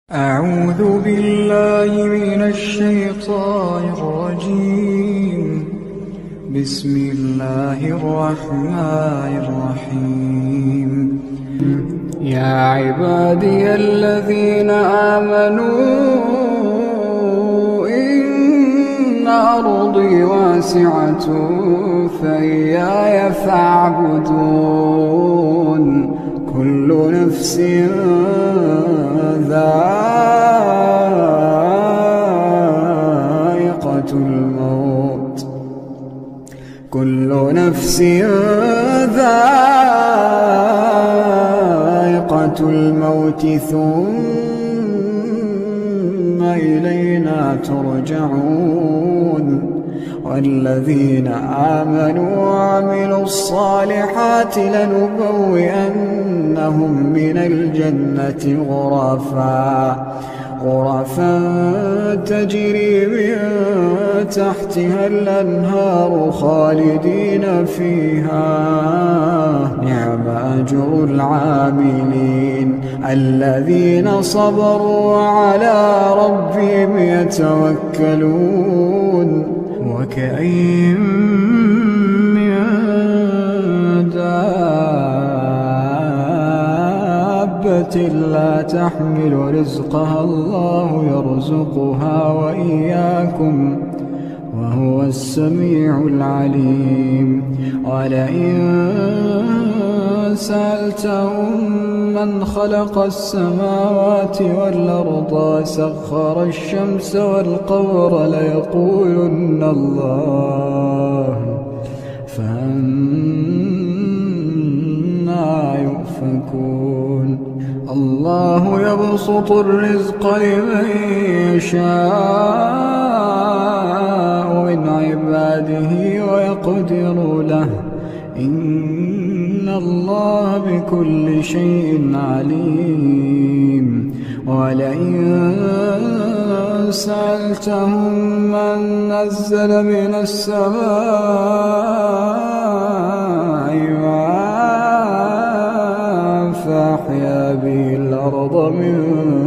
أعوذ بالله من الشيطان الرجيم. بسم الله الرحمن الرحيم. يا عبادي الذين آمنوا إن أرضي واسعة فإياي فاعبدون. كل نفس ذائقة الموت، كل نفس ذائقة الموت ثم إلينا ترجعون. والذين آمنوا وعملوا الصالحات لنبوئنهم من الجنة غرفا تجري من تحتها الأنهار خالدين فيها. نعم أجر العاملين الذين صبروا وعلى ربهم يتوكلون. وكأين من دابة لا تحمل رزقها الله يرزقها وإياكم وهو السميع العليم. ولئن سألتهم من خلق السماوات والأرض وسخر الشمس والقمر ليقولن الله، فأنى يؤفكون. الله يبسط الرزق لمن يشاء من عباده ويقدر له، إن الله بكل شيء عليم. ولئن سألتهم من نزل من السماء ماء فأحيا به الأرض من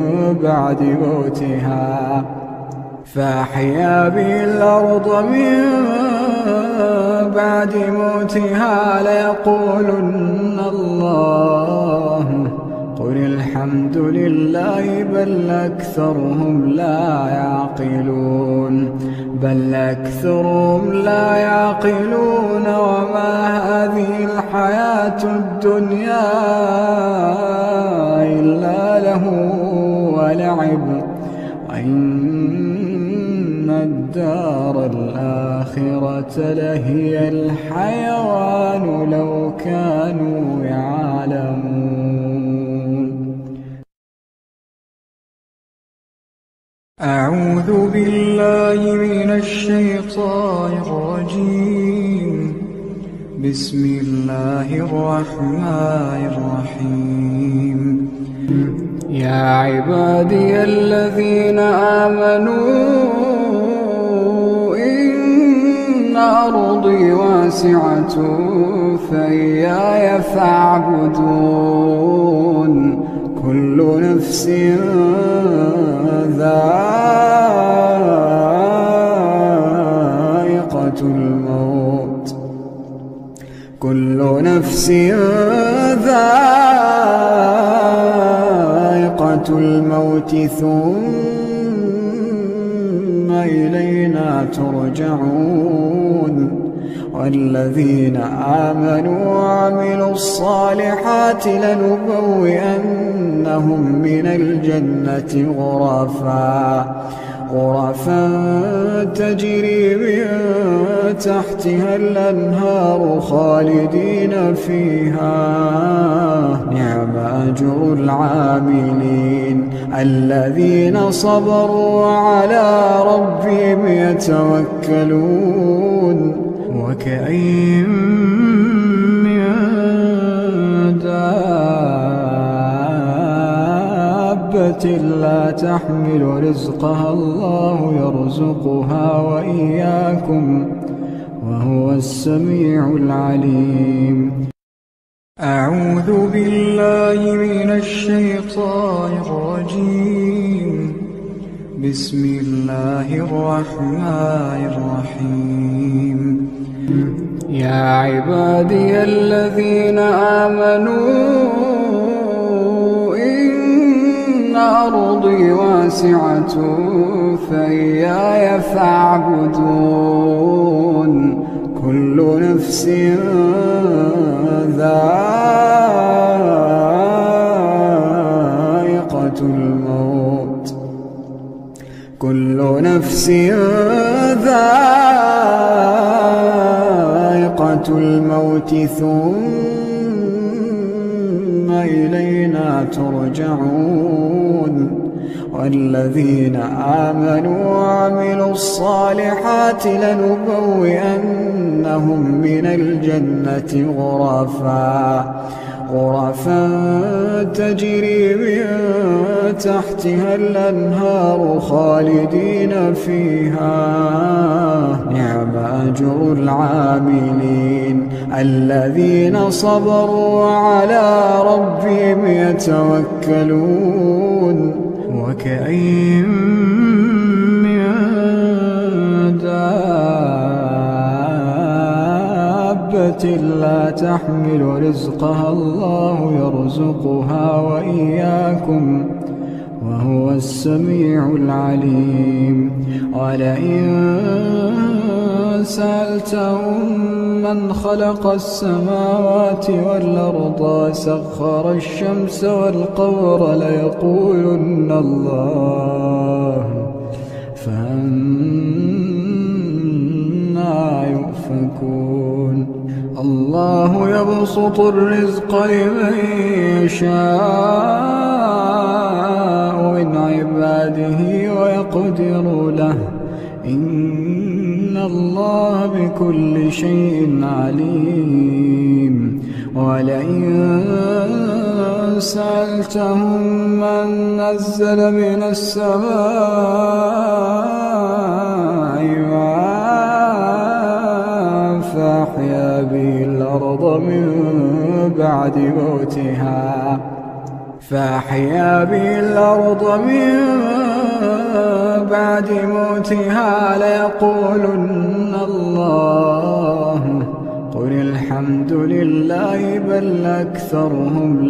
بعد موتها ليقولن الله. قل الحمد لله بل أكثرهم لا يعقلون. وما هذه الحياة الدنيا إلا له ولعب، وإن الدار الآخرة لهي الحيوان لو كانوا يعلمون. أعوذ بالله من الشيطان الرجيم. بسم الله الرحمن الرحيم. يا عبادي الذين آمنوا إن أرضي واسعة فإياي فاعبدون. كل نفس ذائقة الموت، كل نفس ذائقة الموت ثم إلينا ترجعون. والذين آمنوا وعملوا الصالحات لنبوئنهم من الجنة غرفا تجري من تحتها الأنهار خالدين فيها. نعم أجر العاملين الذين صبروا وعلى ربهم يتوكلون. وكأين من دابة لا تحمل رزقها الله يرزقها وإياكم وهو السميع العليم. أعوذ بالله من الشيطان الرجيم. بسم الله الرحمن الرحيم يا عبادي الذين آمنوا إن أرضي واسعة فإياي فاعبدون كل نفس ذائقة الموت كل نفس ذائقة الموت ثم إلينا ترجعون والذين آمنوا وعملوا الصالحات لنبوئنهم من الجنة غرفا تجري من تحتها الأنهار خالدين فيها نعم أجر العاملين الذين صبروا وعلى ربهم يتوكلون وكأين من دابة لا تحمل رزقها الله يرزقها وإياكم وهو السميع العليم ولئن سألتهم من خلق السماوات والأرض وسخر الشمس والقمر ليقولن الله فأنى يؤفكون الله يبسط الرزق لمن يشاء من عباده ويقدر له إن الله بكل شيء عليم ولئن سألتهم من نزل من السماء ماء فأحيا به الأرض من بعد موتها ليقولن الله قل الحمد لله بل أكثرهم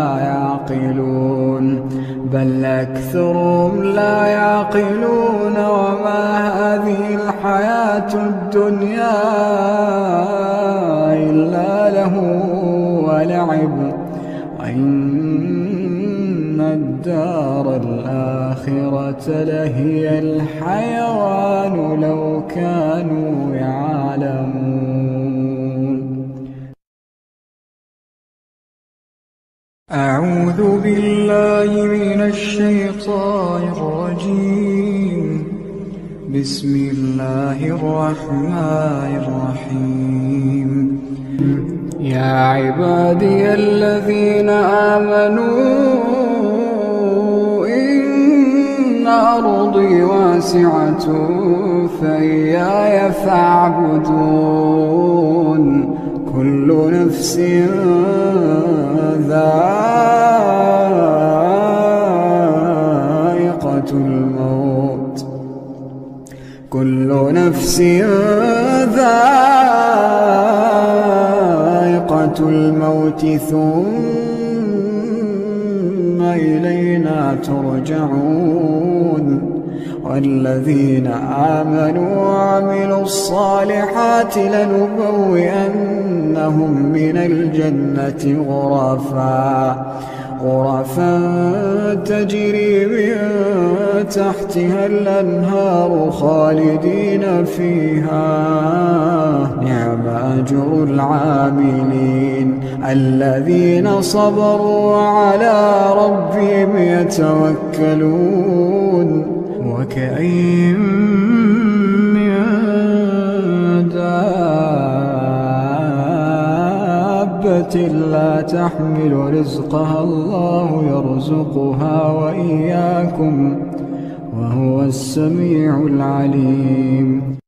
لا يعقلون وما هذه الحياة الدنيا إلا له ولعب وإن الدار الآخرة لهي الحيوان لو كانوا يعلمون. أعوذ بالله من الشيطان الرجيم. بسم الله الرحمن الرحيم. يا عبادي الذين آمنوا إن أرضي واسعة فإياي فاعبدون كل نفس ذائقة الموت كل نفس ذائقة الموت ثم إلينا ترجعون والذين آمنوا وعملوا الصالحات لنبوئنهم من الجنة غرفا تجري من تحتها الأنهار خالدين فيها نعم أجر العاملين الذين صبروا وعلى ربهم يتوكلون وكأين من دابة لا تحمل رزقها الله يرزقها وإياكم وهو السميع العليم.